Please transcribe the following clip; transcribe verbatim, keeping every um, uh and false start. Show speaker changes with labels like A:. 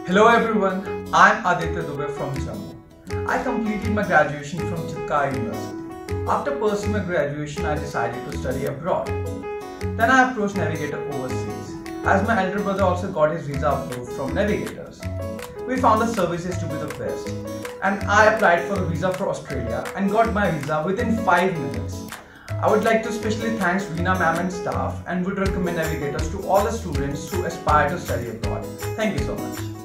A: Hello everyone, I'm Aditya Dubey from Jammu. I completed my graduation from Chitka University. After pursuing my graduation, I decided to study abroad. Then I approached Navigator overseas, as my elder brother also got his visa approved from Navigators. We found the services to be the best, and I applied for a visa for Australia and got my visa within five minutes. I would like to specially thank Veena ma'am and staff and would recommend Navigators to all the students who aspire to study abroad. Thank you so much.